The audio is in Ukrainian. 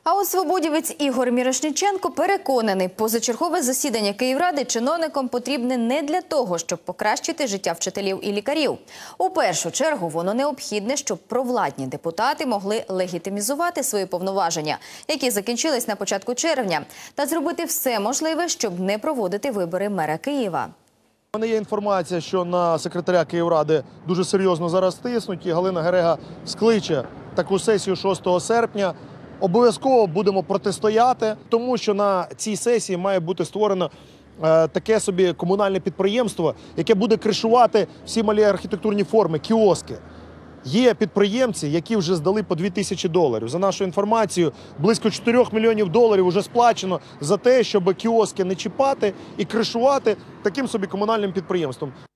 А от свободівець Ігор Мірошниченко переконаний, позачергове засідання Київради чиновникам потрібне не для того, щоб покращити життя вчителів і лікарів. У першу чергу воно необхідне, щоб провладні депутати могли легітимізувати свої повноваження, які закінчились на початку червня, та зробити все можливе, щоб не проводити вибори мера Києва. У мене є інформація, що на секретаря Київради дуже серйозно зараз тиснуть, і Галина Герега скличе таку сесію 6 серпня. Обов'язково будемо протистояти, тому що на цій сесії має бути створено таке собі комунальне підприємство, яке буде кришувати всі малі архітектурні форми, кіоски. Є підприємці, які вже здали по $2000. За нашу інформацію, близько $4 мільйонів вже сплачено за те, щоб кіоски не чіпати і кришувати таким собі комунальним підприємством.